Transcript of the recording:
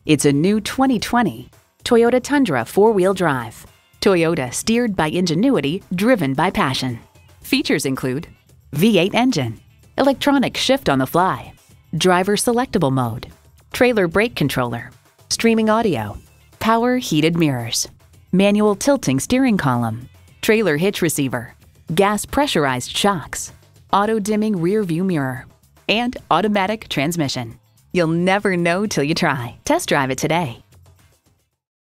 It's a new 2020 Toyota Tundra four-wheel drive. Toyota, steered by ingenuity, driven by passion. Features include V8 engine, electronic shift on the fly, driver selectable mode, trailer brake controller, streaming audio, power heated mirrors, manual tilting steering column, trailer hitch receiver, gas pressurized shocks, auto dimming rear view mirror, and automatic transmission. You'll never know till you try. Test drive it today.